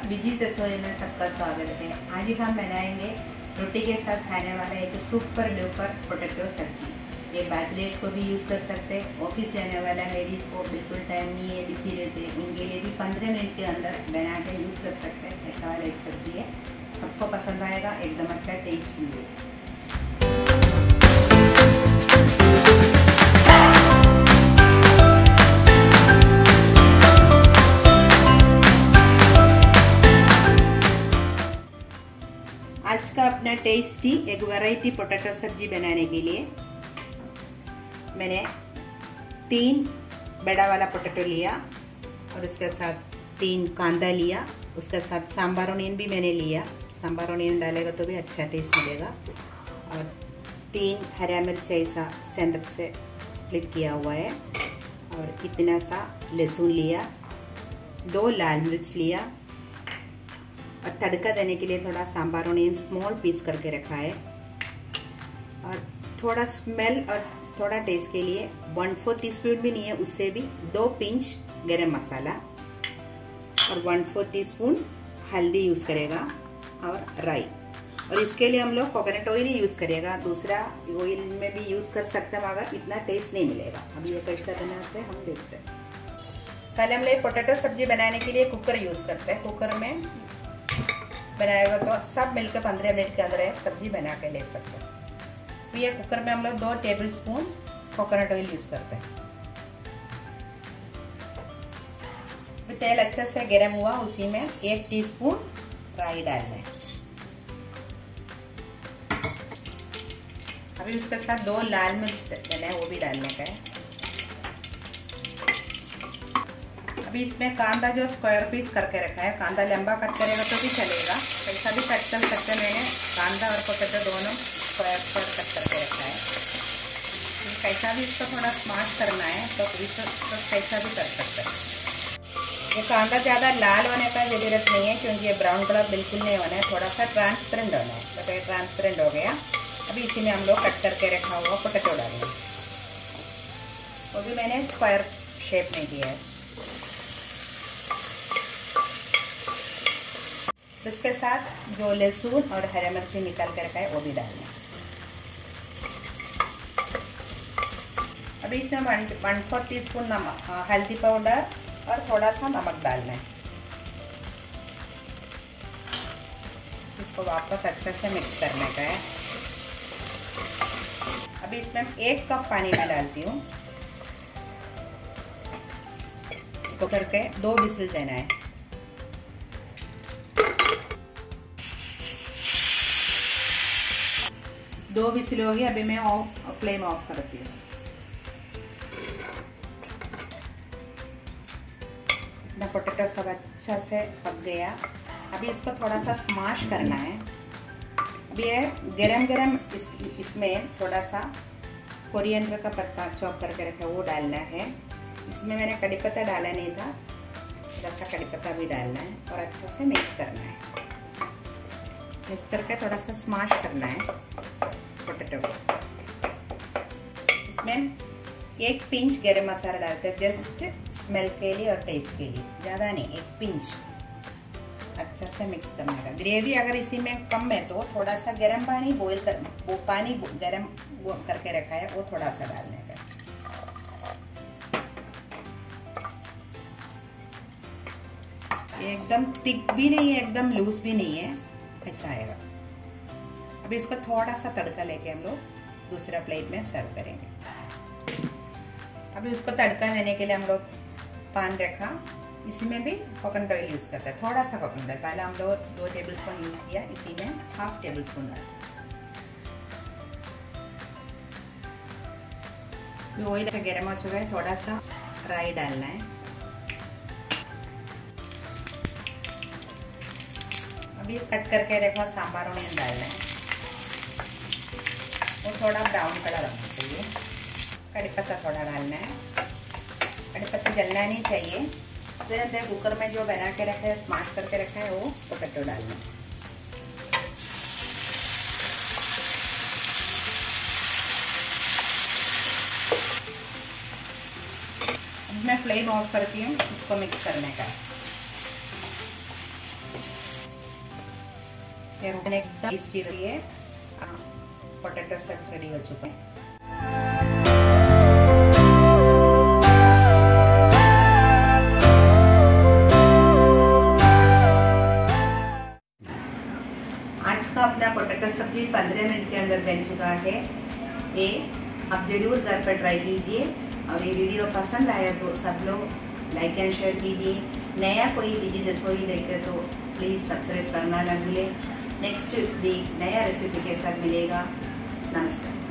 विजीज रसोई में सबका स्वागत है। आज हम बनाएंगे रोटी के साथ खाने वाला एक सुपर डुपर पोटैटो सब्जी। ये बैचलर्स को भी यूज़ कर सकते हैं, ऑफिस जाने वाला लेडीज़ को बिल्कुल टाइम नहीं है, बिजी रहते हैं, उनके लिए भी 15 मिनट के अंदर बना के यूज़ कर सकते हैं। ऐसा वाला एक सब्जी है, सबको पसंद आएगा, एकदम अच्छा टेस्टफुल है। आज का अपना टेस्टी एक वैरायटी पोटैटो सब्जी बनाने के लिए मैंने 3 बड़ा वाला पोटैटो लिया और उसके साथ 3 कांदा लिया, उसके साथ सांबार ओनियन भी मैंने लिया। सांबार ओनियन डालेगा तो भी अच्छा टेस्ट मिलेगा। और 3 हरा मिर्च ऐसा सेंटर से स्प्लिट किया हुआ है और इतना सा लहसुन लिया, 2 लाल मिर्च लिया और तड़का देने के लिए थोड़ा सांबार ओनियन स्मॉल पीस करके रखा है। और थोड़ा स्मेल और थोड़ा टेस्ट के लिए 1/4 टीस्पून भी नहीं है, उससे भी 2 पिंच गरम मसाला और 1/4 टीस्पून हल्दी यूज़ करेगा और राई। और इसके लिए हम लोग कोकोनट ऑयल ही यूज़ करेगा, दूसरा ऑयल में भी यूज़ कर सकते हैं मगर इतना टेस्ट नहीं मिलेगा। अब ये कैसा बनाते हैं हम देखते हैं। पहले हम लोग पोटैटो सब्जी बनाने के लिए कुकर यूज़ करते हैं। कुकर में बनाएगा तो सब मिलकर 15 मिनट के अंदर सब्जी बना के ले सकते हैं। तो ये कुकर में हम लोग 2 tablespoon coconut oil use करते हैं। तेल अच्छे से गर्म हुआ, उसी में 1 टीस्पून राई डालना है। अभी उसके साथ 2 लाल मिर्च लेना है, वो भी डालने का है। अभी इसमें कांदा जो स्क्वायर पीस करके रखा है, कांदा लंबा कट करेगा तो भी चलेगा, ऐसा भी कट कर सकते हैं। मैंने कांदा और पोटैटो दोनों स्क्वायर कट करके रखा है। कैसा भी इसको थोड़ा स्माश करना है तो कैसा भी कर सकते हैं। ये कांदा ज़्यादा लाल होने का ज़रूरत नहीं है क्योंकि ये ब्राउन कलर बिल्कुल नहीं होना है, थोड़ा सा ट्रांसपेरेंट होना है। तो ये ट्रांसपेरेंट हो गया। अभी इसी में हम लोग कट करके रखा हुआ पोटैटो डालेंगे, वो भी मैंने स्क्वायर शेप में दिया है। इसके साथ जो लहसुन और हरी मिर्ची निकाल कर रखा है वो भी डालना है। अभी इसमें 1/4 टीस्पून नमक, हल्दी पाउडर और थोड़ा सा नमक डालना है। इसको वापस अच्छे से मिक्स करने का है। अभी इसमें 1 कप पानी में डालती हूँ। इसको करके 2 विसिल देना है। दो विसिल हो गई। अभी मैं फ्लेम ऑफ करती हूँ। अपना पोटैटो सब अच्छा से पक गया। अभी इसको थोड़ा सा स्माश करना है। अभी ये गरम इसमें थोड़ा सा कोरिएंडर का पत्ता चॉप करके रखा है वो डालना है। इसमें मैंने कड़ी पत्ता डाला नहीं था, थोड़ा सा कड़ी पत्ता भी डालना है और अच्छा से मिक्स करना है। मिक्स करके थोड़ा सा स्माश करना है पोटैटो को। इसमें 1 पिंच गरम मसाला डालते हैं, जस्ट स्मेल के लिए और टेस्ट के लिए, ज़्यादा नहीं, 1 पिंच। अच्छा से मिक्स करने का। ग्रेवी अगर इसी में कम है तो थोड़ा सा गरम पानी बॉईल कर, वो पानी गरम करके रखा है वो थोड़ा सा डालने का। एकदम थिक भी नहीं है, एकदम लूज भी नहीं है, ऐसा आएगा। अभी इसको थोड़ा सा तड़का लेके हम लोग दूसरा प्लेट में सर्व करेंगे। अभी उसको तड़का देने के लिए हम लोग पान रखा, इसी में भी कोकोनट ऑयल यूज़ करते हैं, थोड़ा सा कोकोनट ऑयल। पहले हम लोग 2 टेबल स्पून यूज़ किया, इसी में 1/2 टेबल स्पून डालते। ऑयल से गर्म हो चुका है, थोड़ा सा राई डालना है। अभी कट करके रखा सांबार ओनियन डालना है, वो थोड़ा ब्राउन कलर होना चाहिए। कड़ी पत्ता थोड़ा डालना है, कड़ी पत्ता जलना नहीं चाहिए। फिर अंदर कुकर में जो बना के रखा है, स्माश करके रखा है, वो पोटैटो डालना है। मैं फ्लेम ऑफ करती हूँ, इसको मिक्स करने का। एकदम टेस्टी रही है। पोटैटो सब रेडी हो चुके हैं। आज का अपना पोटैटो सब्जी 15 मिनट के अंदर बन चुका है। ये आप जरूर घर पर ट्राई कीजिए और ये वीडियो पसंद आया तो सब लोग लाइक एंड शेयर कीजिए। नया कोई विजी रसोई देखे तो प्लीज़ सब्सक्राइब करना ना भूलें। नेक्स्ट वीक नया रेसिपी के साथ मिलेगा। नमस्कार।